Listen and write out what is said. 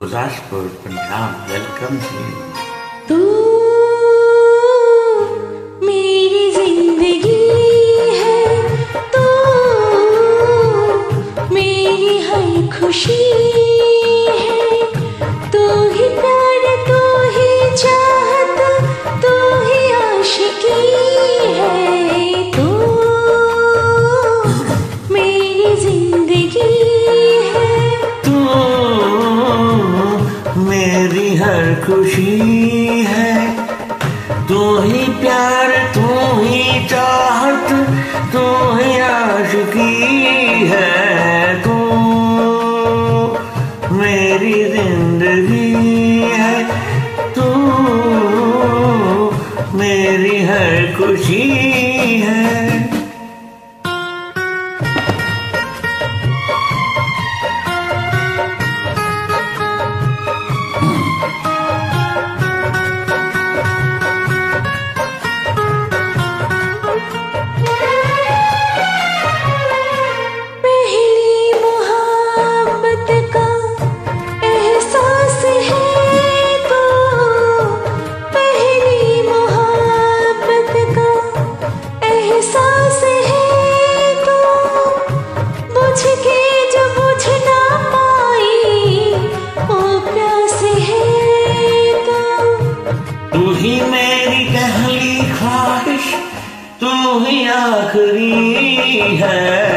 Gurdaspur Punjab welcome to तू मेरी जिंदगी है, तू मेरी हर खुशी है, तू ही प्यार, तू ही चाहत, तू ही आशिकी है। तू मेरी जिंदगी है, तू मेरी हर खुशी है, तू ही प्यार, तू ही चाहत, तू ही आशिकी है। तू मेरी जिंदगी है, तू मेरी हर खुशी है। तू ही मेरी पहली ख्वाहिश, तू ही आखिरी है।